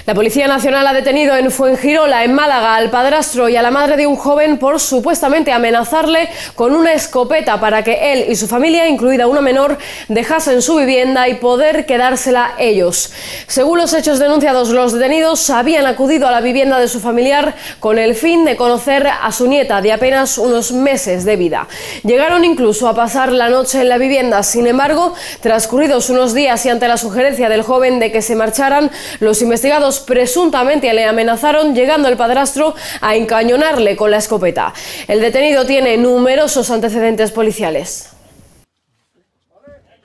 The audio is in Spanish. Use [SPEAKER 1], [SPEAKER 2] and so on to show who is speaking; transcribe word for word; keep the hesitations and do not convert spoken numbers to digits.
[SPEAKER 1] La Policía Nacional ha detenido en Fuengirola, en Málaga, al padrastro y a la madre de un joven por supuestamente amenazarle con una escopeta para que él y su familia, incluida una menor, dejasen su vivienda y poder quedársela ellos. Según los hechos denunciados, los detenidos habían acudido a la vivienda de su familiar con el fin de conocer a su nieta de apenas unos meses de vida. Llegaron incluso a pasar la noche en la vivienda. Sin embargo, transcurridos unos días y ante la sugerencia del joven de que se marcharan, los investigados presuntamente le amenazaron, llegando el padrastro a encañonarle con la escopeta. El detenido tiene numerosos antecedentes policiales.